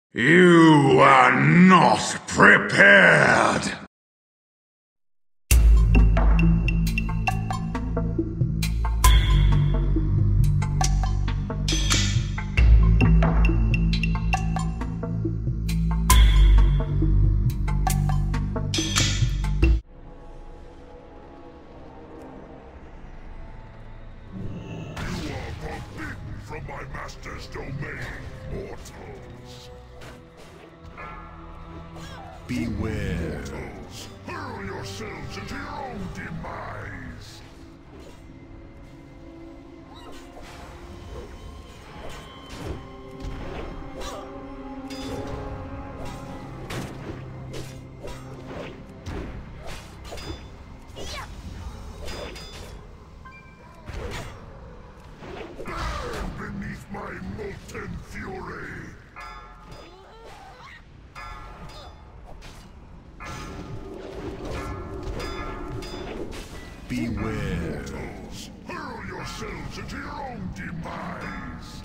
You are not prepared! From my master's domain, mortals. Beware. Mortals, hurl yourselves into your own demise. Beneath my molten fury! Beware. Mortals, hurl yourselves into your own demise!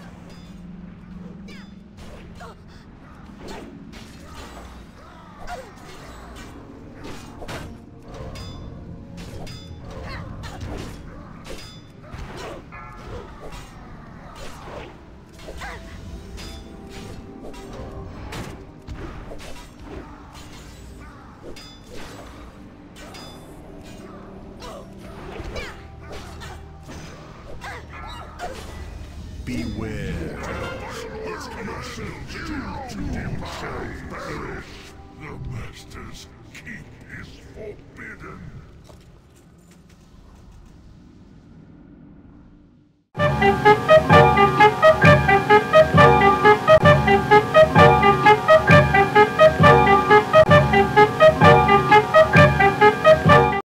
Beware. Hurl yourselves into your own demise! Perish! The master's keep is forbidden!